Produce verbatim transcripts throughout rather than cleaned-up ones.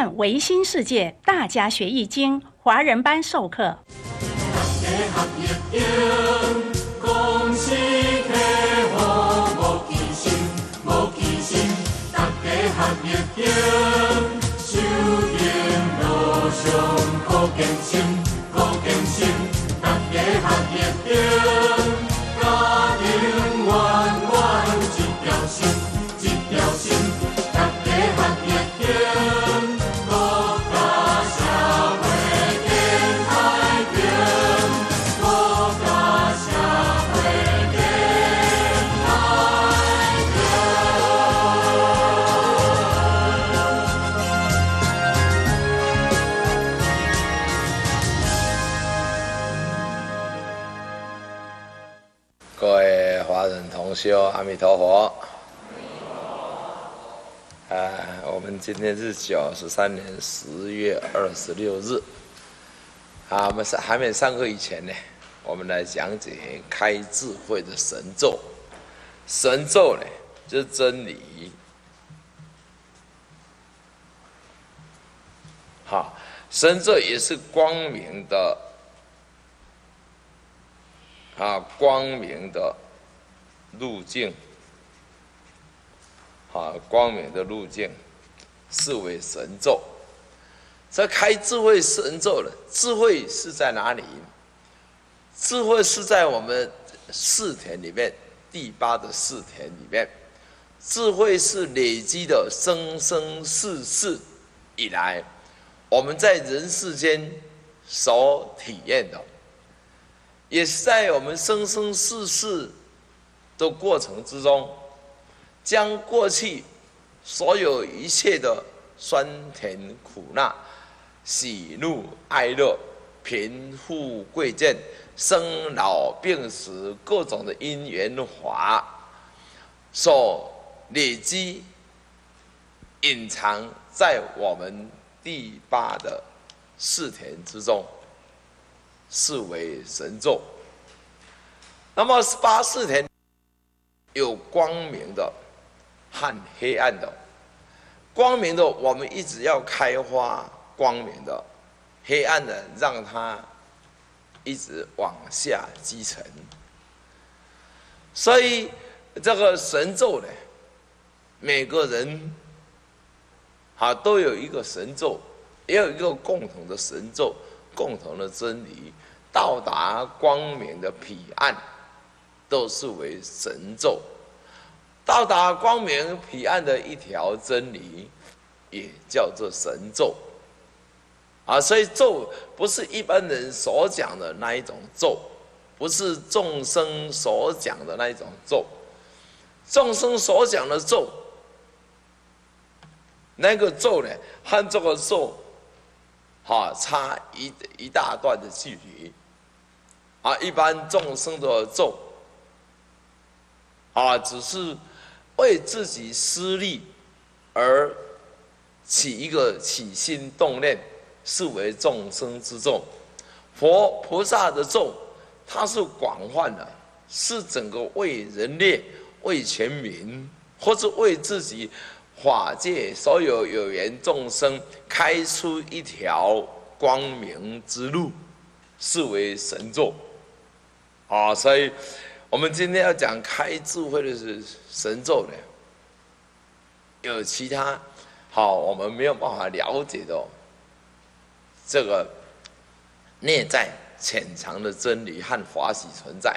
看维新世界，大家学易经华人班授课。 各位华人同修，阿弥陀佛。啊，我们今天是九十三年十月二十六日。啊，我们上还没上课以前呢，我们来讲解开智慧的神咒。神咒呢，就是真理。好，神咒也是光明的。啊，光明的路径，啊，光明的路径，视为神咒。这开智慧神咒的智慧是在哪里？智慧是在我们四田里面，第八的四田里面，智慧是累积的生生世世以来，我们在人世间所体验的。也是在我们生生世世的过程之中，将过去所有一切的酸甜苦难、喜怒哀乐、贫富贵贱、生老病死各种的因缘法，所累积隐藏在我们第八的四田之中。视为神咒。那么八四田有光明的和黑暗的，光明的我们一直要开花光明的，黑暗的让它一直往下积沉。所以这个神咒呢，每个人啊都有一个神咒，也有一个共同的神咒，共同的真理。到达光明的彼岸，都是为神咒；到达光明彼岸的一条真理，也叫做神咒。啊，所以咒不是一般人所讲的那一种咒，不是众生所讲的那一种咒。众生所讲的咒，那个咒呢，和这个咒，哈、啊，差一一大段的距离。啊，一般众生的咒，啊，只是为自己私利而起一个起心动念，视为众生之咒。佛菩萨的咒，它是广泛的，是整个为人类、为全民，或是为自己法界所有有缘众生开出一条光明之路，视为神咒。啊，所以我们今天要讲开智慧的是神咒呢，有其他好我们没有办法了解的、哦、这个内在潜藏的真理和法喜存在。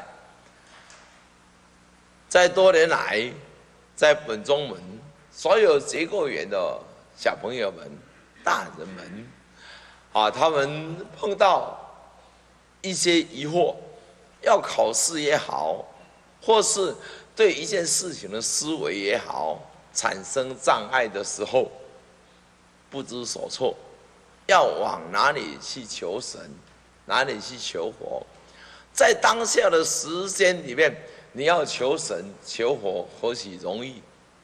在多年来，在本宗门所有结构园的小朋友们、大人们，啊，他们碰到一些疑惑。要考试也好，或是对一件事情的思维也好，产生障碍的时候，不知所措，要往哪里去求神，哪里去求佛？在当下的时间里面，你要求神求佛，何其容易？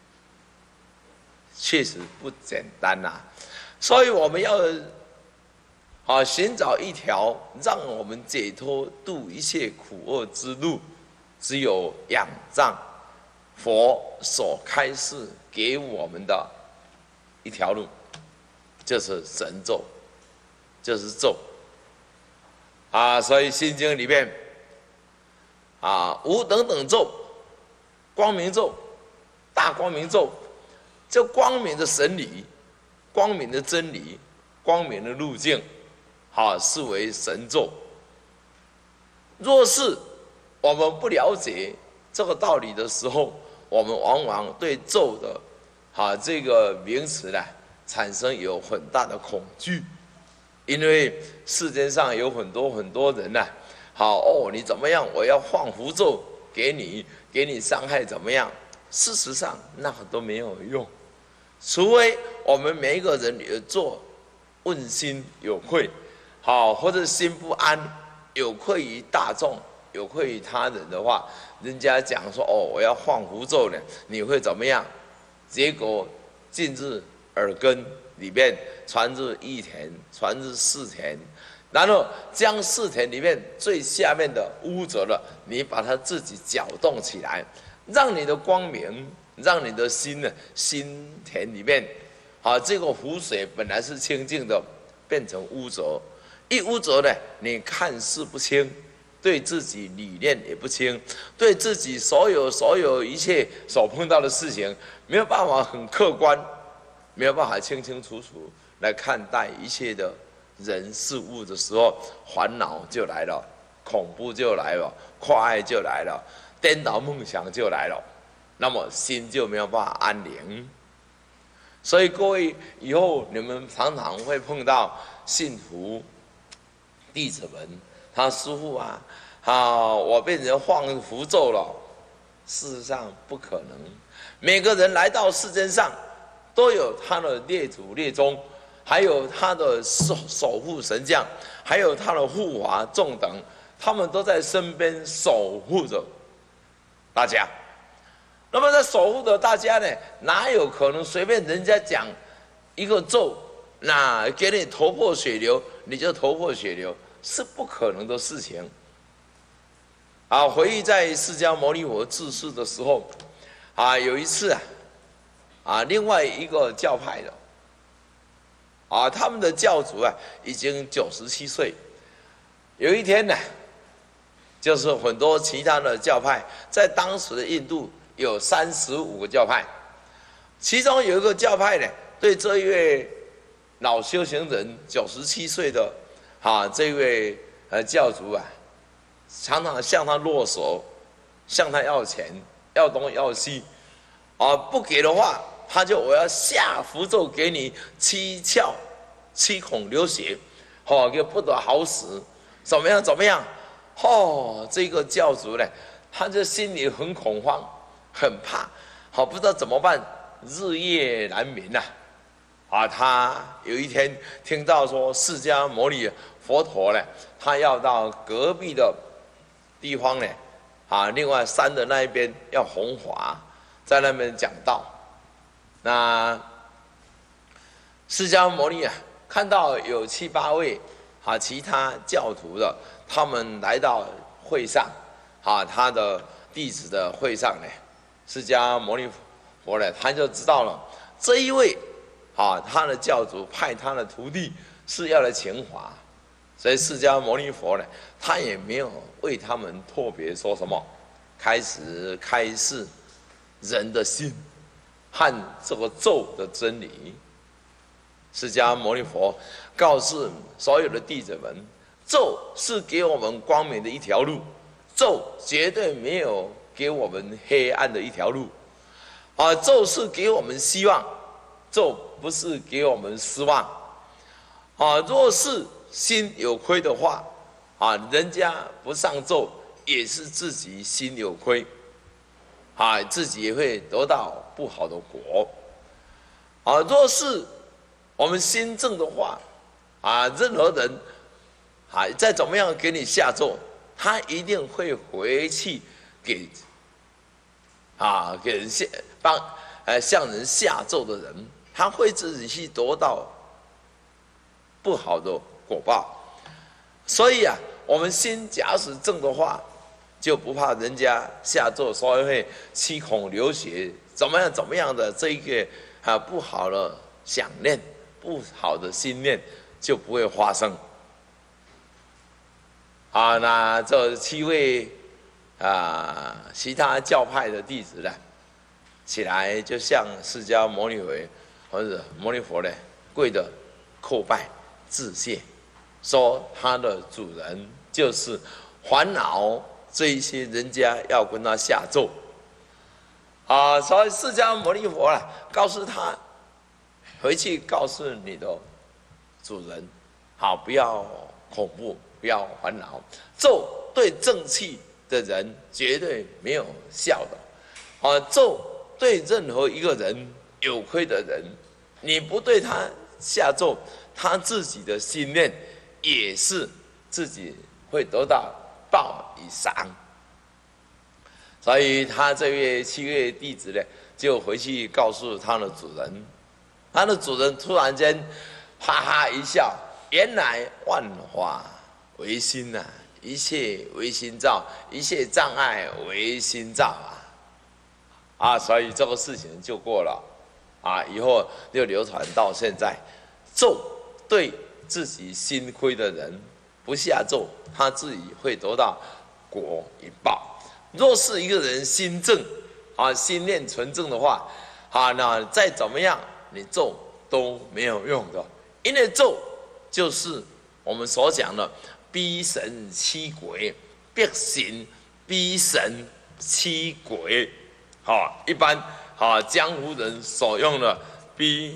确实不简单呐、啊。所以我们要。啊，寻找一条让我们解脱度一切苦厄之路，只有仰仗佛所开示给我们的一条路。 就是神咒，就是咒啊。所以《心经》里面啊，无等等咒、光明咒、大光明咒，这光明的神理、光明的真理、光明的路径，好视为神咒。若是我们不了解这个道理的时候，我们往往对咒的啊这个名词呢，产生有很大的恐惧，因为世间上有很多很多人呢、啊，好哦，你怎么样？我要放符咒给你，给你伤害怎么样？事实上那个都没有用，除非我们每一个人有做问心有愧，好或者心不安，有愧于大众，有愧于他人的话，人家讲说哦，我要放符咒呢，你会怎么样？结果进入耳根里面，传入一田，传入四田，然后将四田里面最下面的污浊了，你把它自己搅动起来，让你的光明，让你的心呢，心田里面，啊，这个湖水本来是清净的，变成污浊，一污浊呢，你看事不清，对自己理念也不清，对自己所有所有一切所碰到的事情，没有办法很客观，没有办法清清楚楚来看待一切的人事物的时候，烦恼就来了，恐怖就来了，快爱就来了，颠倒梦想就来了，那么心就没有办法安宁。所以各位以后你们常常会碰到信徒弟子们，他师父啊，啊，我被人放符咒了。事实上不可能，每个人来到世间上，都有他的列祖列宗，还有他的守守护神将，还有他的护法众等，他们都在身边守护着大家。那么在守护着大家呢，哪有可能随便人家讲一个咒，那给你头破血流，你就头破血流，是不可能的事情。啊，回忆在释迦牟尼佛治世的时候，啊，有一次啊，啊，另外一个教派的，啊，他们的教主啊，已经九十七岁。有一天呢，就是很多其他的教派，在当时的印度有三十五个教派，其中有一个教派呢，对这一位老修行人九十七岁的啊这位呃教主啊，常常向他落手，向他要钱，要东要西，啊，不给的话，他就我要下符咒给你，七窍七孔流血，哦，给不得好死，怎么样怎么样？哦，这个教主呢，他就心里很恐慌，很怕，好不知道怎么办，日夜难眠呐、啊。啊，他有一天听到说释迦牟尼佛陀呢，他要到隔壁的地方呢，啊，另外山的那一边要弘法，在那边讲道。那释迦牟尼啊，看到有七八位啊其他教徒的，他们来到会上，啊，他的弟子的会上呢，释迦牟尼佛呢，他就知道了这一位啊，他的教主派他的徒弟是要来请法，所以释迦牟尼佛呢，他也没有为他们特别说什么，开始开示人的心和这个咒的真理。释迦牟尼佛告诉所有的弟子们，咒是给我们光明的一条路，咒绝对没有给我们黑暗的一条路，啊，咒是给我们希望，咒不是给我们失望，啊，若是心有亏的话，啊，人家不上咒也是自己心有亏，啊，自己也会得到不好的果，啊，若是我们心正的话，啊，任何人，啊，再怎么样给你下咒，他一定会回去给，啊，给人下帮，呃，向人下咒的人，他会自己去得到不好的果报。所以啊，我们心假使正的话，就不怕人家下咒，所以会七孔流血，怎么样怎么样的这一个啊不好的想念， 不好的心念就不会发生。啊，那这七位啊其他教派的弟子呢，起来就向释迦牟尼佛或者牟尼佛呢跪着叩拜致谢，说他的主人就是烦恼这一些人家要跟他下咒啊，所以释迦牟尼佛啊告诉他，回去告诉你的主人，好，不要恐怖，不要烦恼，咒对正气的人绝对没有效的啊，咒对任何一个人有亏的人，你不对他下咒，他自己的心念也是自己会得到报以赏。所以他这位七位弟子呢，就回去告诉他的主人，他的主人突然間哈哈一笑，原来万法唯心啊，一切唯心造，一切障碍唯心造啊！啊，所以这个事情就过了啊，以后就流传到现在，咒对自己心亏的人不下咒，他自己会得到果以报。若是一个人心正啊，心念纯正的话，啊，那再怎么样，你咒都没有用的，因为咒就是我们所讲的逼神驱鬼，逼神逼神驱鬼，好，一般啊江湖人所用的逼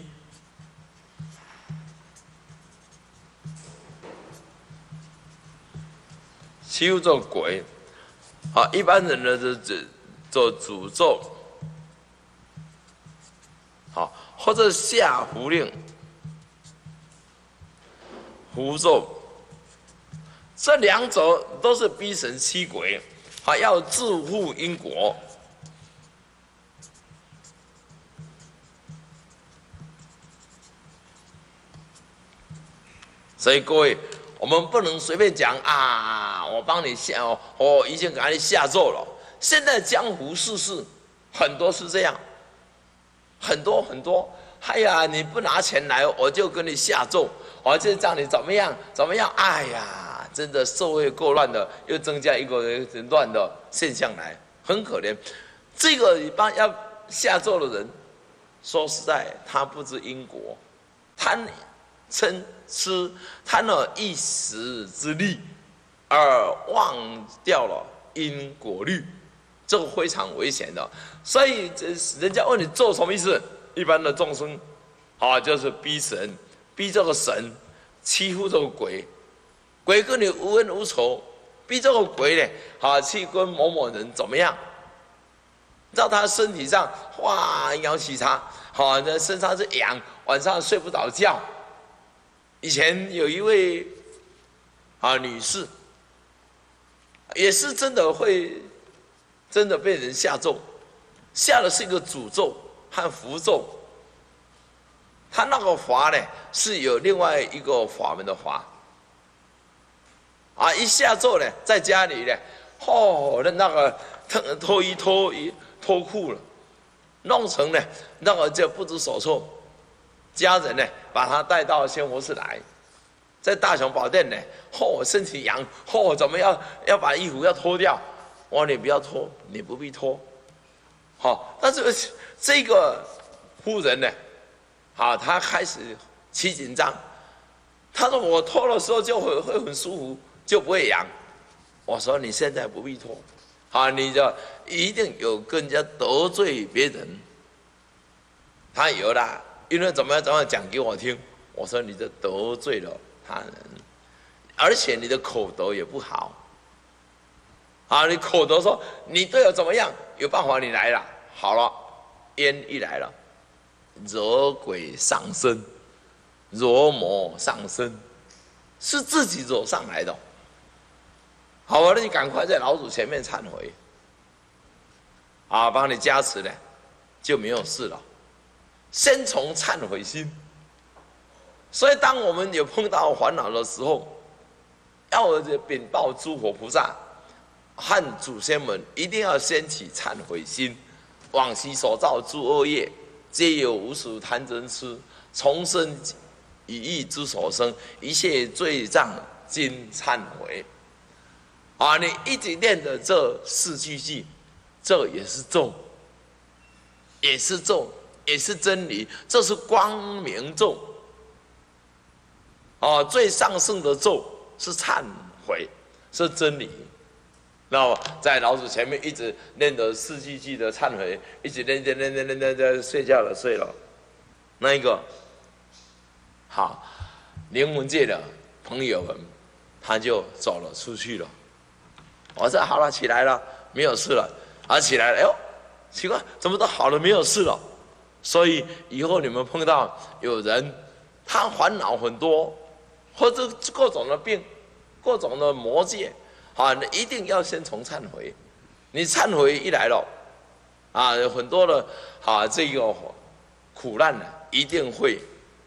欺负这种鬼。啊，一般人呢，就做诅咒，好，或者下符令、符咒，这两者都是逼神驱鬼，还要自负因果。所以各位，我们不能随便讲啊！我帮你下，我、哦、已经给你下咒了。现在江湖世事很多是这样，很多很多。哎呀，你不拿钱来，我就跟你下咒，我就让你怎么样怎么样。哎呀，真的社会够乱的，又增加一个乱的现象来，很可怜。这个一般要下咒的人，说实在，他不知因果，贪嗔痴，贪了一时之利，而忘掉了因果律，这个非常危险的。所以人家问你咒什么意思？一般的众生，啊，就是逼神，逼这个神，欺负这个鬼，鬼跟你无恩无仇，逼这个鬼呢，啊，去跟某某人怎么样？让他身体上哇摇起他，好，那身上是痒，晚上睡不着觉。以前有一位啊女士，也是真的会真的被人下咒，下的是一个诅咒和符咒。他那个法呢是有另外一个法门的法，啊，一下咒呢，在家里呢，哦，那个脱脱衣脱衣脱裤了，弄成呢那个就不知所措。家人呢，把他带到仙佛寺来，在大雄宝殿呢，嚯、哦，身体痒，嚯、哦，怎么样？要把衣服要脱掉？我说你不要脱，你不必脱。好、哦，但是这个夫人呢，好，她开始起紧张。她说我脱的时候就会会很舒服，就不会痒。我说你现在不必脱，啊，你就一定有跟人家得罪别人。他有啦。因为怎么样怎么样讲给我听，我说你这得罪了他人，而且你的口德也不好，啊，你口德说你对我怎么样，有办法你来了，好了，烟一来了，惹鬼上身，惹魔上身，是自己惹上来的。好了，你赶快在老祖前面忏悔，啊，帮你加持了，就没有事了。先从忏悔心，所以当我们有碰到烦恼的时候，要禀报诸佛菩萨和祖先们，一定要先起忏悔心。往昔所造诸恶业，皆有无始贪嗔痴，从生一意之所生，一切罪障尽忏悔。啊，你一直念的这四句偈，这也是咒，也是咒，也是真理，这是光明咒。啊，最上圣的咒是忏悔，是真理。那么在老子前面一直念的四句偈的忏悔，一直念念念念念念念，睡觉了睡了，那一个好灵魂界的朋友们，他就走了出去了。我说好了，起来了，没有事了，啊起来了，哎呦，奇怪，怎么都好了，没有事了。所以以后你们碰到有人，他烦恼很多，或者各种的病，各种的魔戒，啊，你一定要先从忏悔。你忏悔一来了，啊，有很多的啊这个苦难呢，一定会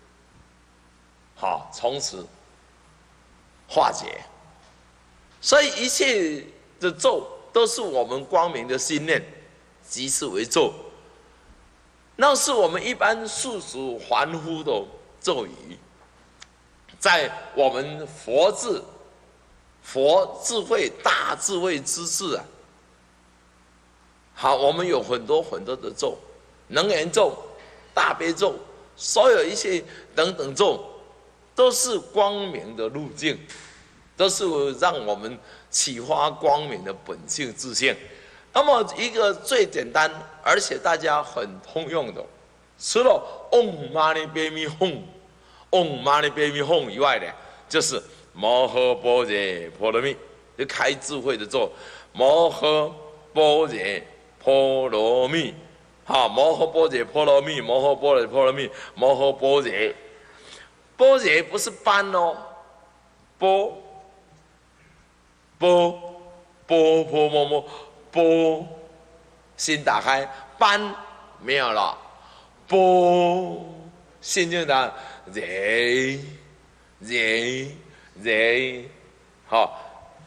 好从此化解。所以一切的咒都是我们光明的心念，即是为咒。那是我们一般世俗凡夫的咒语，在我们佛智、佛智慧、大智慧之智啊，好，我们有很多很多的咒，能言咒、大悲咒，所有一些等等咒，都是光明的路径，都是让我们启发光明的本性自性。那么一个最简单，而且大家很通用的，除了 Om Mani Padme Hum、Om Mani Padme Hum 以外的，就是摩诃般若波罗蜜，就开智慧的咒。摩诃般若波罗蜜，好，摩诃般若波罗蜜，摩诃般若波罗蜜，摩诃般若。般若不是般哦，波波波波摩摩。波，心打开，般没有了，波，心就打，人，人，人，好，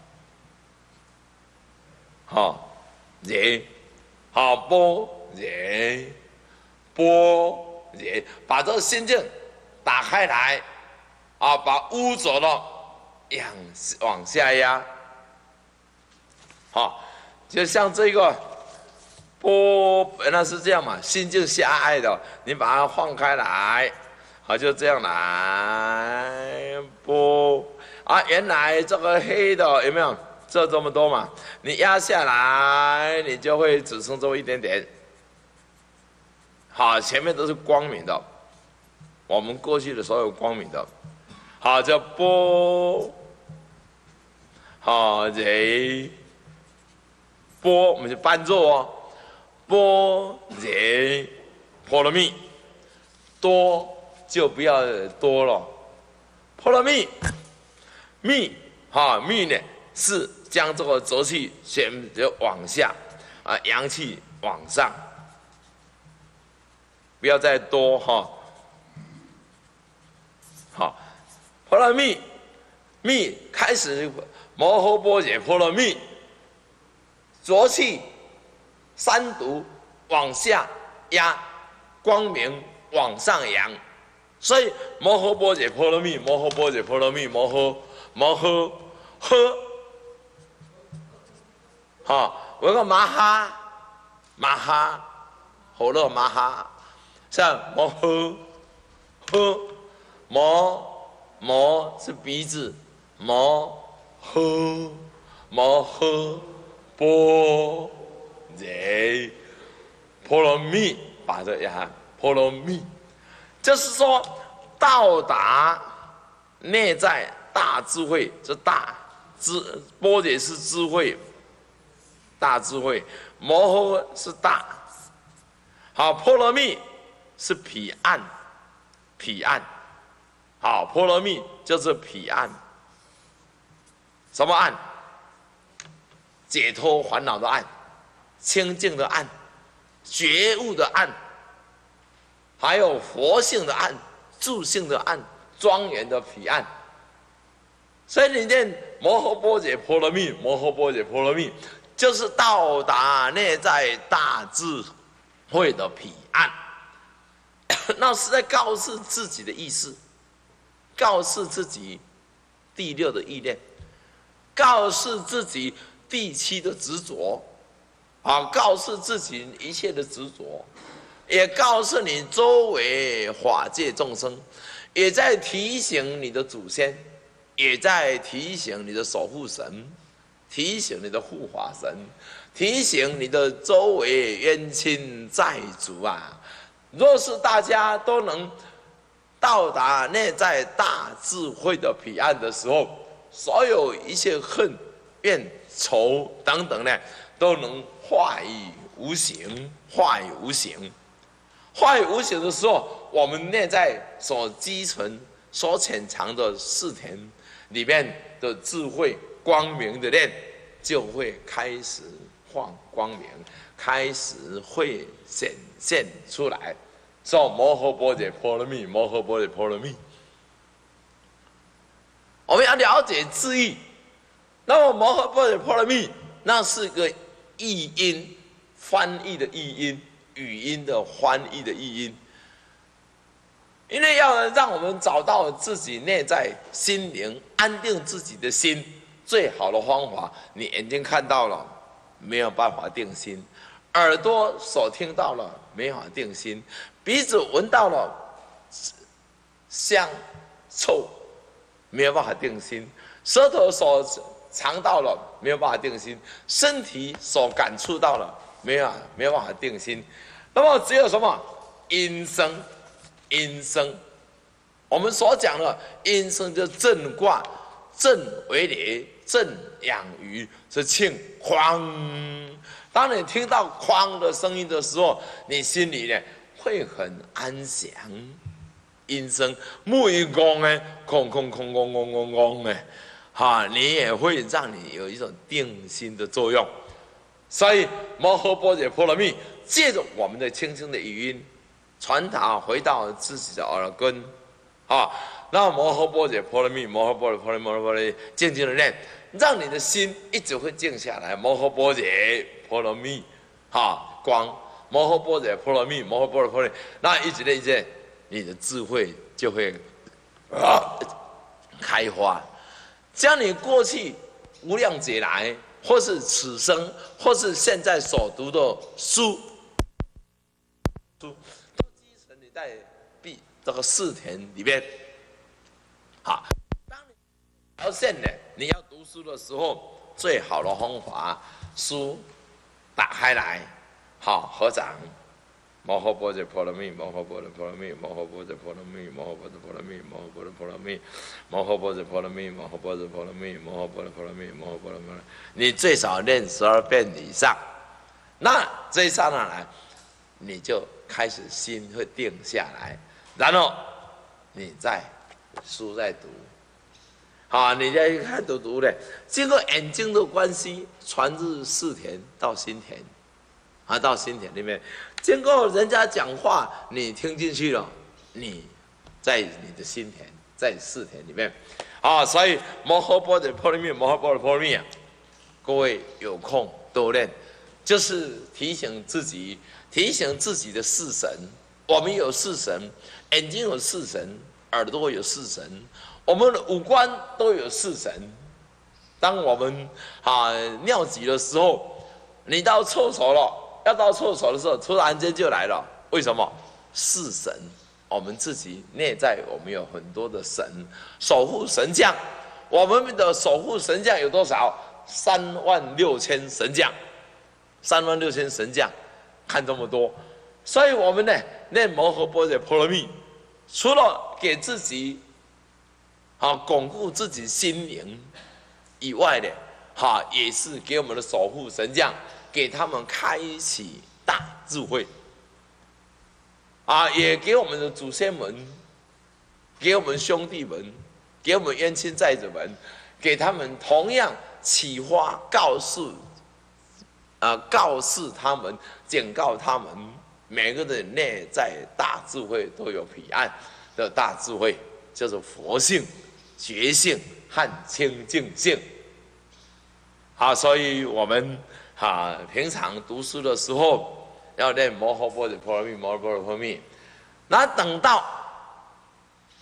好，人，好波人，波人，把这个心境打开来，啊，把污浊了往往下压，好。就像这个波本来是这样嘛，心境狭隘的，你把它放开来，好，就这样来波啊，原来这个黑的有没有这这么多嘛？你压下来，你就会只剩这么一点点。好，前面都是光明的，我们过去的所有光明的，好，叫波，好人。波，我们就伴奏哦，般若波罗蜜，多就不要多了，波罗蜜，蜜哈蜜呢是将这个浊气先就往下，啊阳气往上，不要再多哈，好，波罗蜜，蜜开始摩诃般若波罗蜜。浊气三毒往下压，光明往上扬，所以摩诃般若波罗蜜，摩诃般若波罗蜜，摩诃摩诃呵，好，有一个麻哈麻哈，好了麻哈，像摩诃呵，摩摩是鼻子，摩诃摩诃。波若波罗蜜，把这呀波罗蜜，就是说到达内在大智慧，这大智波若是智慧，大智慧，摩诃是大，好，波罗蜜是彼岸，彼岸，好，波罗蜜就是彼岸，什么岸？解脱烦恼的岸，清净的岸，觉悟的岸，还有佛性的岸，自性的岸，庄严的彼岸。所以你念摩诃般若波罗蜜，摩诃般若波罗蜜，就是到达内在大智慧的彼岸。那是在告诉自己的意思， 告诉自己第六的意念，告诉自己第七的执着，啊，告诉自己一切的执着，也告诉你周围法界众生，也在提醒你的祖先，也在提醒你的守护神，提醒你的护法神，提醒你的周围冤亲债主啊！若是大家都能到达内在大智慧的彼岸的时候，所有一切恨、怨、仇等等呢，都能化于无形，化于无形。化于无形的时候，我们内在所积存、所潜藏的四田里面的智慧、光明的念，就会开始放光明，开始会显现出来。说摩诃般若波罗蜜，摩诃般若波罗蜜。我们要了解字义，那么摩诃般若波罗蜜，那是个译音，翻译的译音，语音的翻译的译音。因为要让我们找到自己内在心灵，安定自己的心，最好的方法，你眼睛看到了，没有办法定心；耳朵所听到了，没法定心；鼻子闻到了香臭，没有办法定心；舌头所尝到了，没有办法定心；身体所感触到了，没有没有办法定心。那么只有什么音声？音声，我们所讲的音声就震卦，震为雷，震养鱼，是庆哐。当你听到哐的声音的时候，你心里呢会很安详。音声木鱼公呢，空空空空空空空呢，哈，你也会让你有一种定心的作用。所以摩诃般若波罗蜜，借着我们的轻轻的语音，传达回到自己的耳根，啊，那摩诃般若波罗蜜，摩诃般若波罗蜜，摩诃般若静静的念，让你的心一直会静下来。摩诃般若波罗蜜，哈，光，摩诃般若波罗蜜，摩诃般若波罗蜜，那一直念一直念，你的智慧就会啊开花，将你过去无量劫来，或是此生，或是现在所读的书，书。在必这个四田里面，好，当你发现呢，你要读书的时候，最好的方法，书打开来，好，合掌，摩诃般若波罗蜜，摩诃般若波罗蜜，摩诃般若波罗蜜，摩诃般若波罗蜜，摩诃般若波罗蜜，摩诃般若波罗蜜，摩诃般若波罗蜜，摩诃般若波罗蜜，摩诃般若波罗蜜，你最少念十二遍以上，那这一刹那来，你就开始心会定下来，然后你再书再读，好，你再看读读的，经过眼睛的关系，传入四田到心田，啊，到心田里面，经过人家讲话，你听进去了，你在你的心田，在四田里面，啊，所以摩诃般若波罗蜜，摩诃般若波罗蜜啊，各位有空多练，就是提醒自己。提醒自己的四神，我们有四神，眼睛有四神，耳朵有四神，我们的五官都有四神。当我们啊尿急的时候，你到厕所了，要到厕所的时候，突然间就来了，为什么？四神，我们自己内在我们有很多的神，守护神将，我们的守护神将有多少？三万六千神将，三万六千神将。看这么多，所以我们呢念摩诃般若波罗蜜，除了给自己啊巩固自己心灵以外的，哈也是给我们的守护神将，给他们开启大智慧，啊也给我们的祖先们，给我们兄弟们，给我们冤亲债主们，给他们同样启发告诉。啊，告示他们，警告他们，每个人内在大智慧都有彼岸的大智慧，叫做佛性、觉性和清净性。好，所以我们啊，平常读书的时候要念摩诃般若波罗蜜，摩诃般若波罗蜜。那等到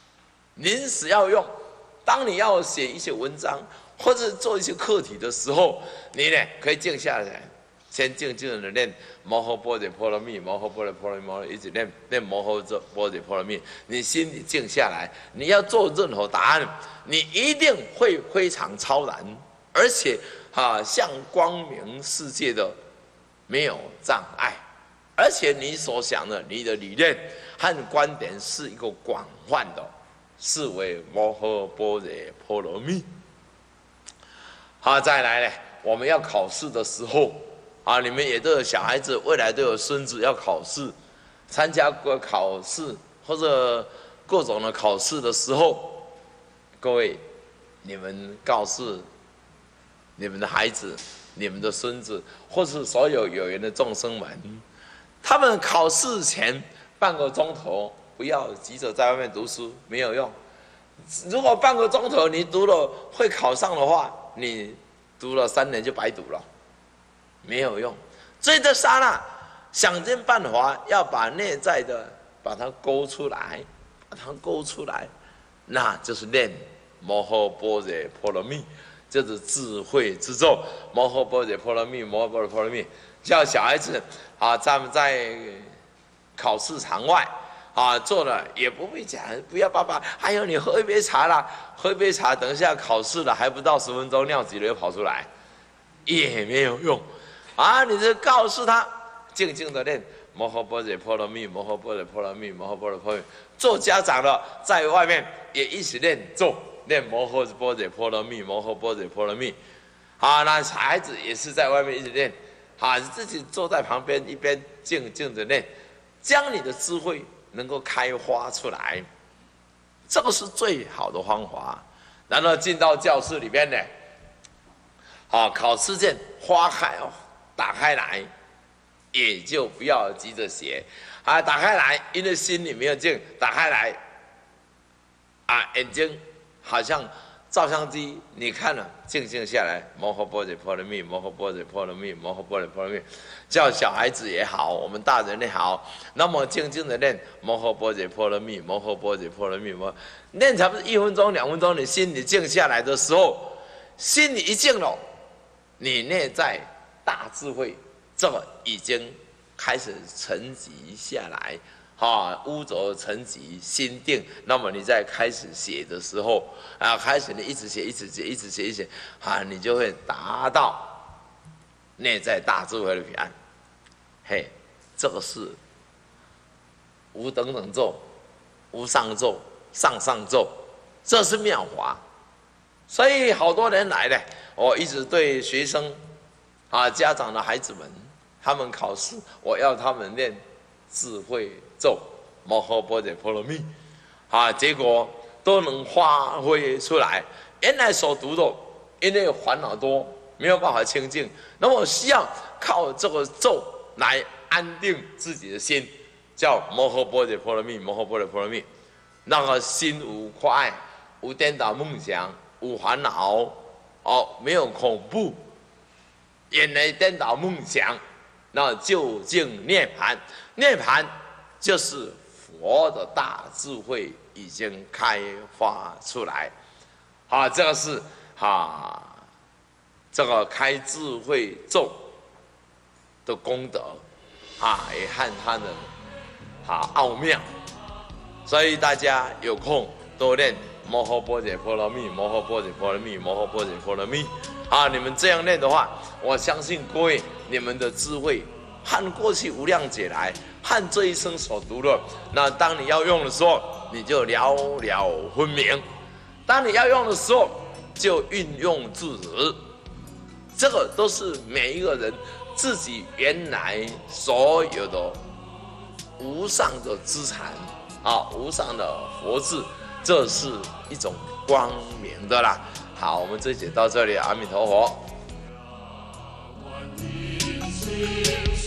临时要用。当你要写一些文章或者做一些课题的时候，你呢可以静下来，先静静的念摩诃般若波罗蜜，摩诃般若波罗蜜，摩诃一直念念摩诃般若波罗蜜，你心里静下来，你要做任何答案，你一定会非常超然，而且啊，向光明世界的没有障碍，而且你所想的，你的理念和观点是一个广泛的，视为摩诃般若波罗蜜。好，再来呢，我们要考试的时候啊，你们也都有小孩子，未来都有孙子要考试，参加过考试或者各种的考试的时候，各位，你们告诉你们的孩子、你们的孙子，或是所有有缘的众生们，他们考试前半个钟头不要急着在外面读书，没有用。如果半个钟头你读了会考上的话，你读了三年就白读了，没有用。所以这刹那想尽办法要把内在的把它勾出来，把它勾出来，那就是念摩诃般若波罗蜜，就是智慧之咒。摩诃般若波罗蜜，摩诃般若波罗蜜，叫小孩子啊，咱们在考试场外啊做了也不会讲，不要爸爸，哎呦你喝一杯茶啦，喝一杯茶，等一下考试了还不到十分钟，尿急了又跑出来，也没有用啊！你就告诉他，静静的念摩诃般若波罗蜜，摩诃般若波罗蜜，摩诃般若波罗蜜。做家长的在外面也一起念咒，念摩诃般若波罗蜜，摩诃般若波罗蜜。啊，那孩子也是在外面一直念，啊，自己坐在旁边一边静静的念，将你的智慧能够开发出来，这个是最好的方法。然后进到教室里面呢，啊，考试卷花开哦，打开来，也就不要急着写，啊，打开来，因为心里没有静，打开来，啊，眼睛好像照相机，你看了，静静下来，摩诃般若波罗蜜，摩诃般若波罗蜜，摩诃般若波罗蜜，叫小孩子也好，我们大人也好，那么静静的念摩诃般若波罗蜜，摩诃般若波罗蜜，摩念差不多一分钟、两分钟，你心里静下来的时候，心里一静了，你内在大智慧，这个已经开始沉积下来。啊，污浊沉积，心定，那么你在开始写的时候，啊，开始你一直写，一直写，一直写，一直写，啊，你就会达到内在大智慧的彼岸。嘿，这个是无等等咒、无上咒、上上咒，这是妙法。所以好多人来的，我一直对学生啊、家长的孩子们，他们考试，我要他们念智慧咒摩诃般若波罗蜜，啊，结果都能发挥出来。原来所读的，因为烦恼多，没有办法清净，那么需要靠这个咒来安定自己的心，叫摩诃般若波罗蜜，摩诃般若波罗蜜，那个心无挂碍，无颠倒梦想，无烦恼，哦，没有恐怖，也没颠倒梦想，那究竟涅槃，涅槃就是佛的大智慧已经开发出来，啊，这个是啊，这个开智慧咒的功德啊，也和它的啊奥妙，所以大家有空多念摩诃般若波罗蜜，摩诃般若波罗蜜，摩诃般若波罗蜜啊！你们这样念的话，我相信各位你们的智慧和过去无量劫来和这一生所读的，那当你要用的时候，你就了了分明；当你要用的时候，就运用自如。这个都是每一个人自己原来所有的无上的资产啊，无上的佛智，这是一种光明的啦。好，我们这节到这里，阿弥陀佛。